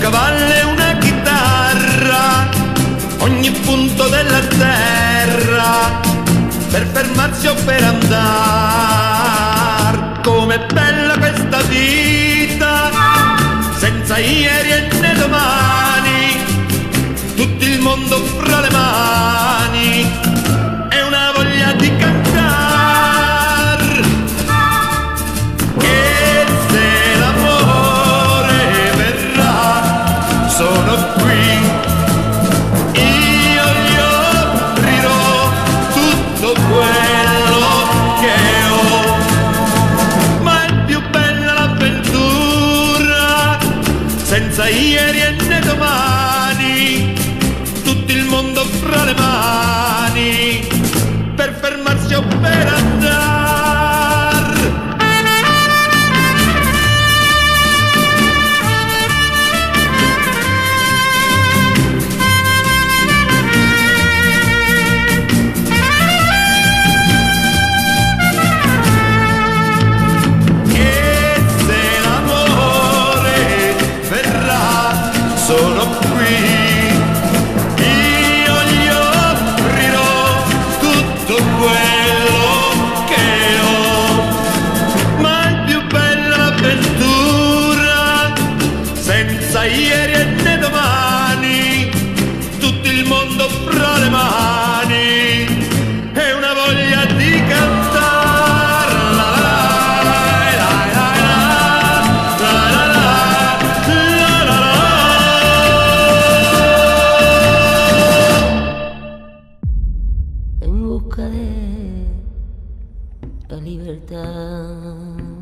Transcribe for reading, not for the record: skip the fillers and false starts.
cavallo e una chitarra, ogni punto della terra, per fermarsi o per andare. Com'è bella questa vita, senza ieri e né domani, tutto il mondo fra le mani, è una voglia di cantar. E se l'amore verrà, sono qui, io gli offrirò tutto quello che ho. Ma è più bella l'avventura, senza ieri e né domani, tutto il mondo fra le mani, per fermarsi o per andare. E se l'amore verrà, sono qui, io gli offrirò tutto quello che ho. Ma è più bella l'avventura, senza ieri e né domani, tutto il mondo fra le mani, è una voglia di cantare. La la la la la la la la la. En busca de la libertad.